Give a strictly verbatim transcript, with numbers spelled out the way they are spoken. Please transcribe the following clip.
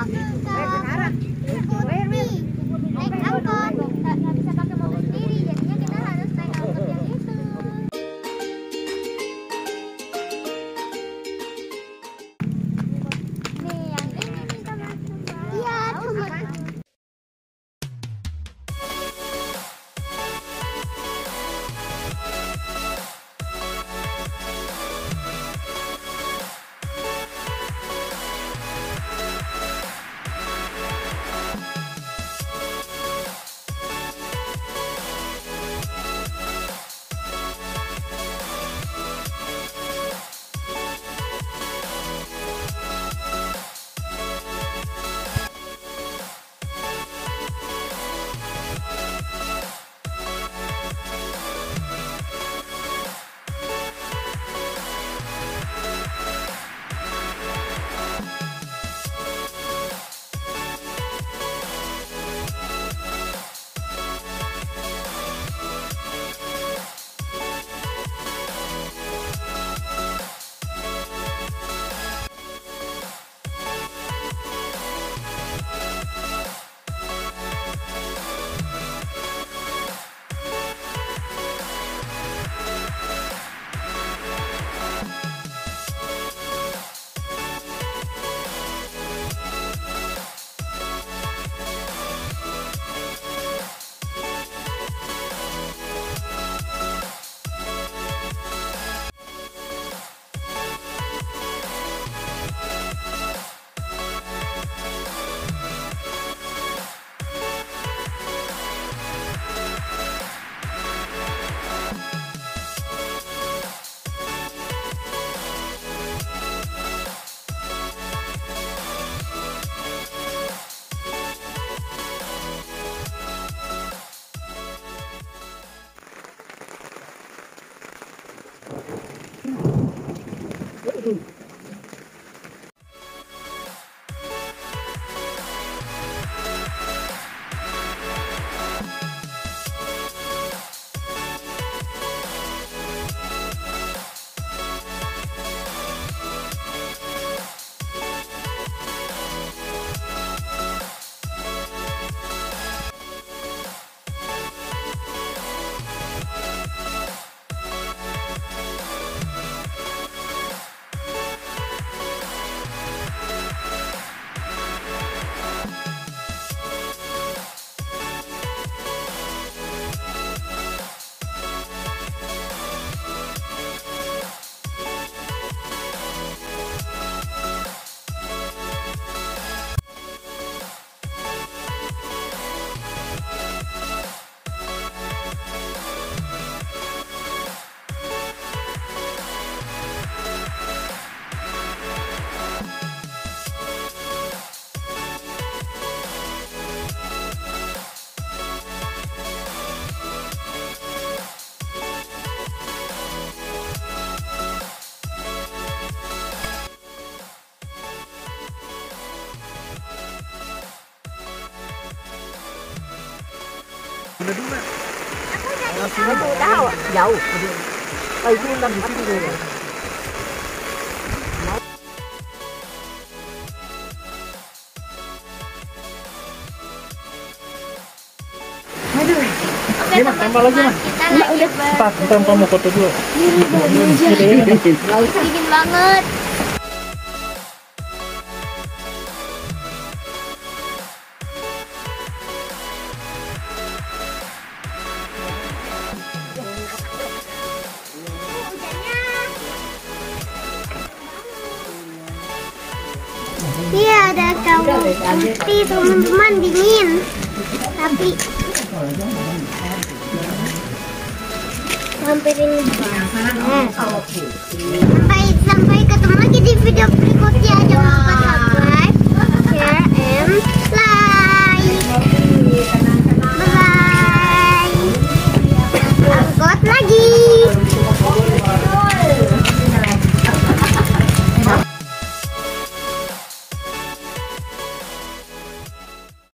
ke Putih. Naik angkot, nggak nggak bisa pakai mobil sendiri, jadinya kita harus naik angkot yang itu. Nih yang ini nih teman-teman. Iya teman. Udah dulu. Aku Udah jauh. Oh itu ntar di sini dulu. Aduh. Oke, tambah lagi mah. Kita lagi Cepat, ntar kamu foto dulu. Laut dingin banget. Iya ada kamu putih teman-teman, dingin tapi hampirin banget. Sampai sampai ketemu lagi di video berikutnya. Jangan lupa subscribe, share, and like.